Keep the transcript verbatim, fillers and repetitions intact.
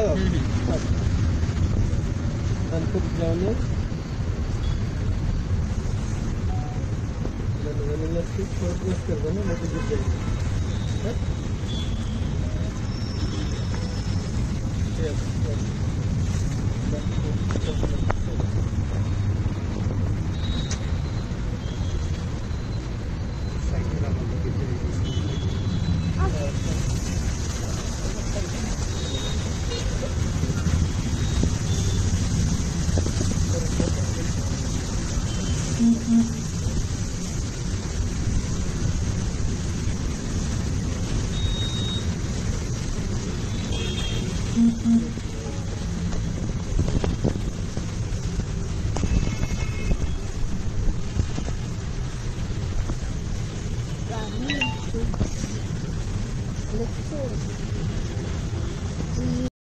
Dan kerjanya dan elastik fokus करना मुझे गिर जाएगी है Mm-hmm.